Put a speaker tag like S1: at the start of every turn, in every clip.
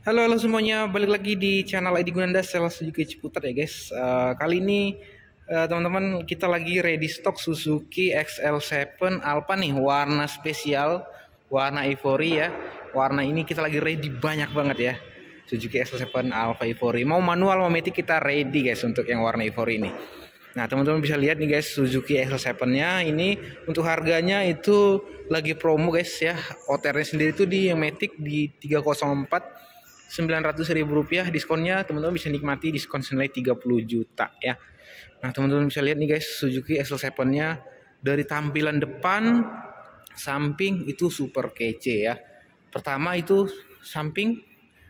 S1: Halo semuanya, balik lagi di channel Edi Gunanda Sales Suzuki Ciputat ya guys. Kali ini teman-teman kita lagi ready stock Suzuki XL7 Alpha nih, warna spesial, warna Ivory ya. Warna ini kita lagi ready banyak banget ya. Suzuki XL7 Alpha Ivory. Mau manual mau matic kita ready guys untuk yang warna Ivory ini. Nah teman-teman bisa lihat nih guys, Suzuki XL7-nya ini untuk harganya itu lagi promo guys ya. OTR-nya sendiri itu di matic di 304 Rp900.000 diskonnya, teman-teman bisa nikmati diskon senilai 30 juta ya. Nah teman-teman bisa lihat nih guys, Suzuki XL7-nya dari tampilan depan, samping itu super kece ya. Pertama itu samping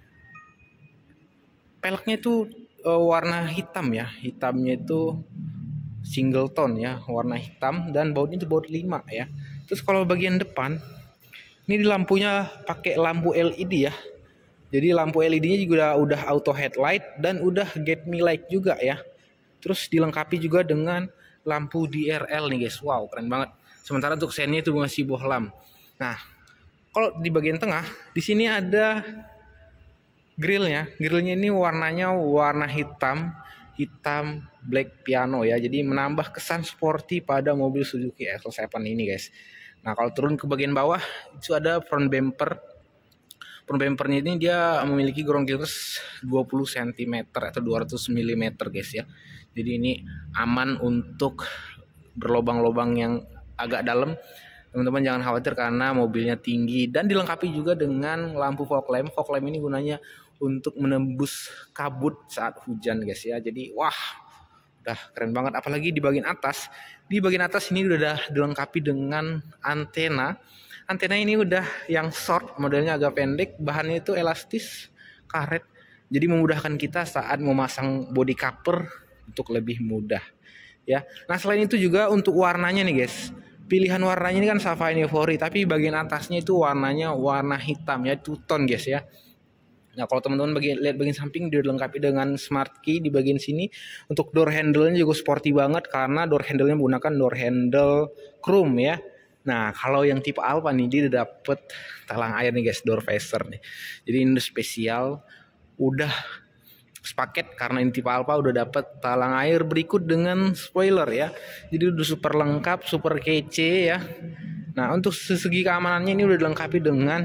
S1: peleknya itu warna hitam ya, hitamnya itu single tone ya, warna hitam dan bautnya itu baut 5 ya. Terus kalau bagian depan ini di lampunya pakai lampu LED ya. Jadi lampu LED-nya juga udah auto headlight dan udah get me light juga ya. Terus dilengkapi juga dengan lampu DRL nih guys. Wow, keren banget. Sementara untuk sennya itu masih bohlam. Nah, kalau di bagian tengah di sini ada grillnya. Grillnya ini warnanya warna hitam, hitam black piano ya. Jadi menambah kesan sporty pada mobil Suzuki XL7 ini guys. Nah, kalau turun ke bagian bawah itu ada front bumper. Front bumpernya ini dia memiliki ground clearance 20 cm atau 200 mm guys ya. Jadi ini aman untuk berlobang-lobang yang agak dalam. Teman-teman jangan khawatir karena mobilnya tinggi dan dilengkapi juga dengan lampu fog lamp. Fog lamp ini gunanya untuk menembus kabut saat hujan guys ya. Jadi wah, udah keren banget. Apalagi di bagian atas. Di bagian atas ini udah dilengkapi dengan antena. Antena ini udah yang short, modelnya agak pendek, bahannya itu elastis, karet. Jadi memudahkan kita saat memasang body cover untuk lebih mudah. Ya. Nah, selain itu juga untuk warnanya nih, guys. Pilihan warnanya ini kan Sapphire Ivory, tapi bagian atasnya itu warnanya warna hitam ya, two tone guys ya. Nah, kalau teman-teman lihat bagian samping dilengkapi dengan smart key di bagian sini. Untuk door handle-nya juga sporty banget karena door handle-nya menggunakan door handle chrome ya. Nah, kalau yang tipe Alpha nih dia udah dapet talang air nih guys, door visor nih. Jadi ini spesial, udah sepaket karena ini tipe Alpha udah dapet talang air berikut dengan spoiler ya. Jadi udah super lengkap, super kece ya. Nah, untuk segi keamanannya ini udah dilengkapi dengan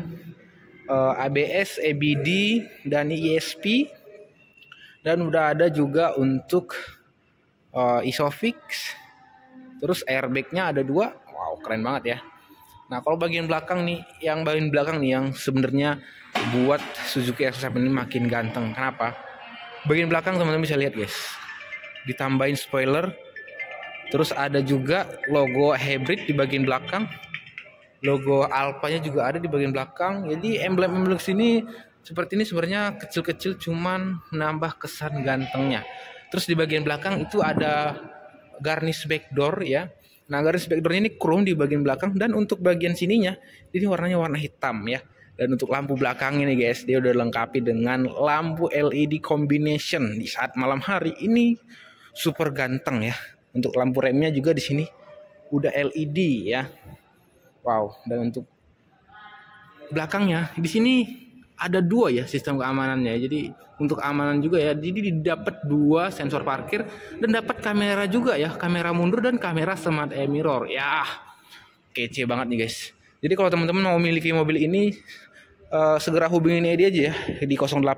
S1: ABS, EBD dan ESP. Dan udah ada juga untuk ISOFIX. Terus airbagnya ada 2. Wow, keren banget ya. Nah, kalau bagian belakang nih, yang sebenarnya buat Suzuki XL7 ini makin ganteng. Kenapa? Bagian belakang teman-teman bisa lihat guys. Ditambahin spoiler. Terus ada juga logo hybrid di bagian belakang. Logo Alphanya juga ada di bagian belakang. Jadi emblem-emblem sini seperti ini sebenarnya kecil-kecil cuman menambah kesan gantengnya. Terus di bagian belakang itu ada garnish backdoor ya. Nah, garis backdoornya ini chrome di bagian belakang dan untuk bagian sininya ini warnanya warna hitam ya. Dan untuk lampu belakang ini guys, dia udah lengkapi dengan lampu LED combination di saat malam hari ini super ganteng ya. Untuk lampu remnya juga di sini udah LED ya. Wow, dan untuk belakangnya di sini ada 2 ya sistem keamanannya. Jadi untuk keamanan juga ya. Jadi didapat 2 sensor parkir dan dapat kamera juga ya, kamera mundur dan kamera smart mirror. Ya, kece banget nih guys. Jadi kalau teman-teman mau memiliki mobil ini segera hubungin Edi aja ya di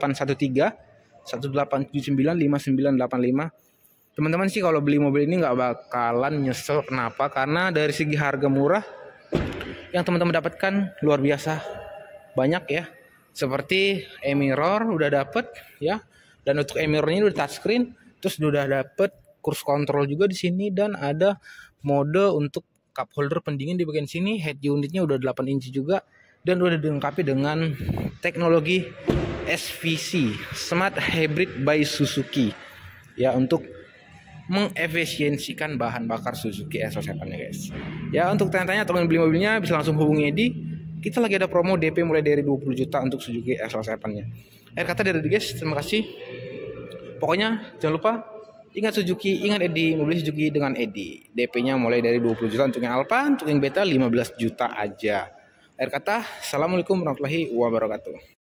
S1: 0813 1879 5985. Teman-teman sih kalau beli mobil ini nggak bakalan nyesel. Kenapa? Karena dari segi harga murah yang teman-teman dapatkan luar biasa banyak ya. Seperti e-mirror udah dapet ya, dan untuk e-mirrornya udah touchscreen, terus udah dapet cruise control juga di sini dan ada mode untuk cup holder pendingin di bagian sini. Head unitnya udah 8 inci juga dan udah dilengkapi dengan teknologi SVC Smart Hybrid by Suzuki ya, untuk mengefisiensikan bahan bakar Suzuki XL7 ya guys. Ya, untuk tanya-tanya atau beli mobilnya bisa langsung hubungi Edi. Kita lagi ada promo DP mulai dari 20 juta untuk Suzuki XL7-nya. Akhir kata dari guys, terima kasih. Pokoknya jangan lupa ingat Suzuki, ingat Edi, mobil Suzuki dengan Edi. DP-nya mulai dari 20 juta untuk yang Alpha, untuk yang Beta 15 juta aja. Akhir kata, assalamualaikum warahmatullahi wabarakatuh.